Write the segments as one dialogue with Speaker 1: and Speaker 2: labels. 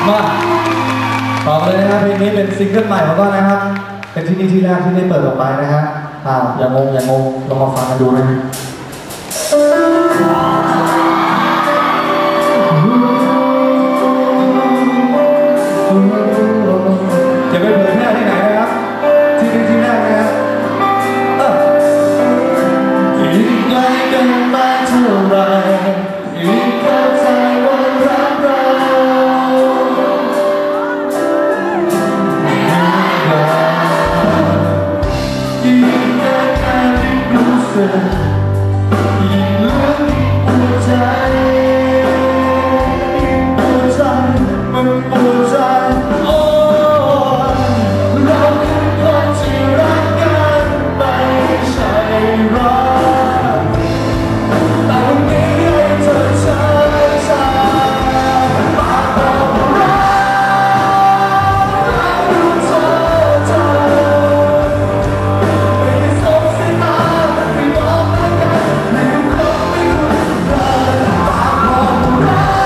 Speaker 1: มาต่อเลยนะครับเพลงนี้เป็นซิงเกิลใหม่ของก็นะครับเป็นที่นี่ที่แรกที่ได้เปิดออกไปนะฮะอย่างงลองมาฟังกันดูนะจะไปเผยแพร่ที่ไหนนะครับที่นี่ที่แรกนะครับยิ่งไกลกันมาเท่าไรยิ่งเข้าใจว่ารักเรายิ่งแค่แค่ยิ่งรู้สึกยิ่งลึกหัวใจมันปวดใจโอ้เราคือคนที่รักกันไม่ใช่รักแต่วันนี้ให้เธอเชื่อใจมาบอกรักรู้เธอไม่ได้สงสัยมาไม่บอกรักกันไม่รู้ไม่รู้ใครมาบอกรัก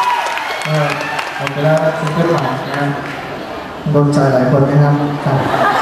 Speaker 2: หมดไปแล้วซิงเกิลใหม่นะ
Speaker 1: โดนใจหลายคนนะครับ